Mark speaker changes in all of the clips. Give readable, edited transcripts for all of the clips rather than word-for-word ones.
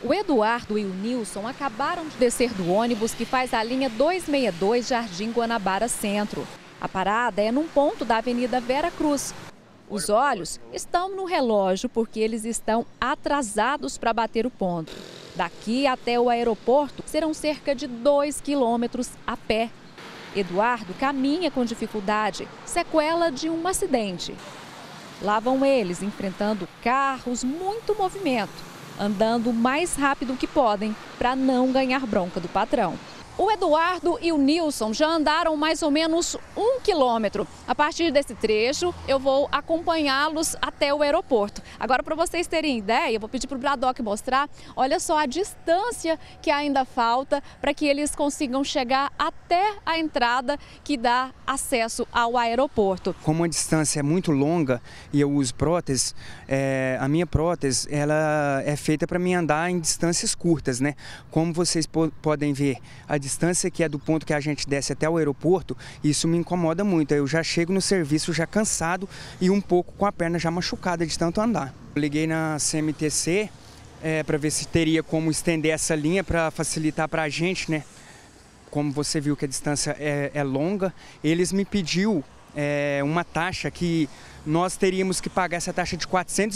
Speaker 1: O Eduardo e o Nilson acabaram de descer do ônibus que faz a linha 262 Jardim Guanabara Centro. A parada é num ponto da Avenida Vera Cruz. Os olhos estão no relógio porque eles estão atrasados para bater o ponto. Daqui até o aeroporto serão cerca de 2 quilômetros a pé. Eduardo caminha com dificuldade, sequela de um acidente. Lá vão eles enfrentando carros, muito movimento, andando o mais rápido que podem para não ganhar bronca do patrão. O Eduardo e o Nilson já andaram mais ou menos 1 quilômetro. A partir desse trecho, eu vou acompanhá-los até o aeroporto. Agora, para vocês terem ideia, eu vou pedir para o Bradock mostrar, olha só a distância que ainda falta para que eles consigam chegar até a entrada que dá acesso ao aeroporto.
Speaker 2: Como a distância é muito longa e eu uso prótese, a minha prótese ela é feita para mim andar em distâncias curtas, né? Como vocês podem ver, a distância que é do ponto que a gente desce até o aeroporto, isso me incomoda muito. Eu já chego no serviço já cansado e um pouco com a perna já machucada de tanto andar. Eu liguei na CMTC para ver se teria como estender essa linha para facilitar para a gente, né? Como você viu que a distância é longa, eles me pediu uma taxa que nós teríamos que pagar essa taxa de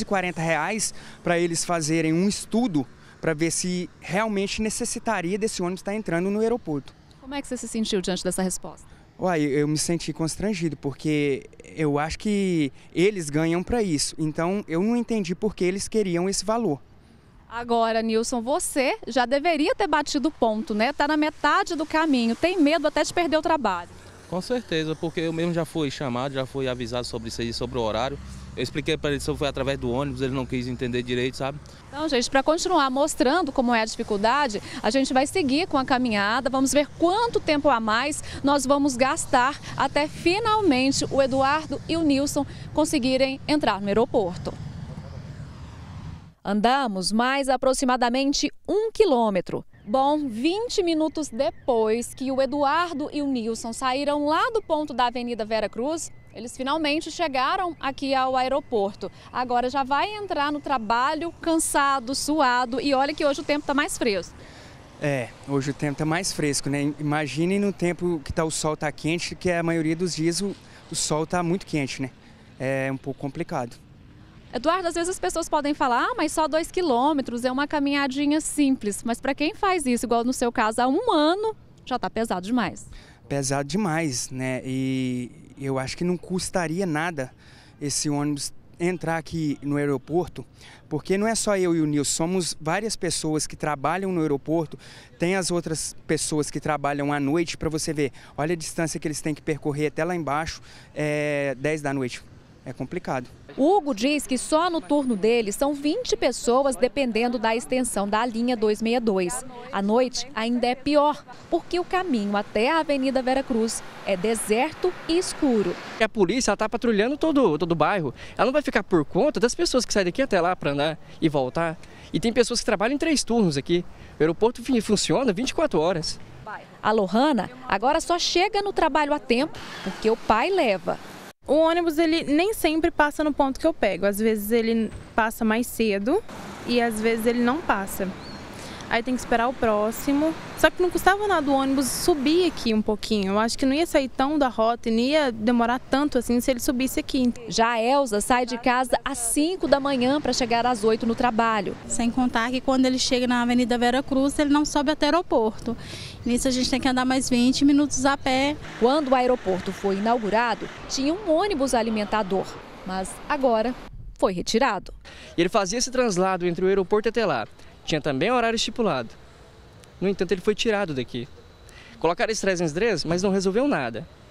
Speaker 2: R$440 para eles fazerem um estudo para ver se realmente necessitaria desse ônibus estar entrando no aeroporto.
Speaker 1: Como é que você se sentiu diante dessa resposta?
Speaker 2: Uai, eu me senti constrangido, porque eu acho que eles ganham para isso. Então, eu não entendi por que eles queriam esse valor.
Speaker 1: Agora, Nilson, você já deveria ter batido o ponto, né? Está na metade do caminho. Tem medo até de perder o trabalho?
Speaker 3: Com certeza, porque eu mesmo já fui chamado, já fui avisado sobre isso aí, sobre o horário. Eu expliquei para ele se foi através do ônibus, ele não quis entender direito, sabe?
Speaker 1: Então, gente, para continuar mostrando como é a dificuldade, a gente vai seguir com a caminhada, vamos ver quanto tempo a mais nós vamos gastar até finalmente o Eduardo e o Nilson conseguirem entrar no aeroporto. Andamos mais aproximadamente 1 quilômetro. Bom, 20 minutos depois que o Eduardo e o Nilson saíram lá do ponto da Avenida Vera Cruz, eles finalmente chegaram aqui ao aeroporto. Agora já vai entrar no trabalho cansado, suado, e olha que hoje o tempo está mais fresco.
Speaker 2: Hoje o tempo está mais fresco, né? Imaginem no tempo que o sol está quente, que a maioria dos dias o sol está muito quente, né? É um pouco complicado.
Speaker 1: Eduardo, às vezes as pessoas podem falar, mas só 2 quilômetros, é uma caminhadinha simples. Mas para quem faz isso, igual no seu caso, há 1 ano, já está pesado demais.
Speaker 2: Pesado demais, né? E eu acho que não custaria nada esse ônibus entrar aqui no aeroporto, porque não é só eu e o Nilson, somos várias pessoas que trabalham no aeroporto, tem as outras pessoas que trabalham à noite, para você ver, olha a distância que eles têm que percorrer até lá embaixo, 10 da noite. É complicado.
Speaker 1: O Hugo diz que só no turno dele são 20 pessoas dependendo da extensão da linha 262. À noite ainda é pior, porque o caminho até a Avenida Vera Cruz é deserto e escuro.
Speaker 4: A polícia está patrulhando todo o bairro. Ela não vai ficar por conta das pessoas que saem daqui até lá para andar e voltar. E tem pessoas que trabalham em 3 turnos aqui. O aeroporto funciona 24 horas.
Speaker 1: A Lohana agora só chega no trabalho a tempo porque o pai leva.
Speaker 5: O ônibus ele nem sempre passa no ponto que eu pego, às vezes ele passa mais cedo e às vezes ele não passa. Aí tem que esperar o próximo, só que não custava nada o ônibus subir aqui um pouquinho, eu acho que não ia sair tão da rota e não ia demorar tanto assim se ele subisse aqui.
Speaker 1: Já a Elza sai de casa às 5 da manhã para chegar às 8 no trabalho.
Speaker 6: Sem contar que quando ele chega na Avenida Vera Cruz, ele não sobe até o aeroporto. Nisso a gente tem que andar mais 20 minutos a pé.
Speaker 1: Quando o aeroporto foi inaugurado, tinha um ônibus alimentador, mas agora foi retirado.
Speaker 4: E ele fazia esse translado entre o aeroporto até lá. Tinha também horário estipulado. No entanto, ele foi tirado daqui. Colocaram esse 303, mas não resolveu nada.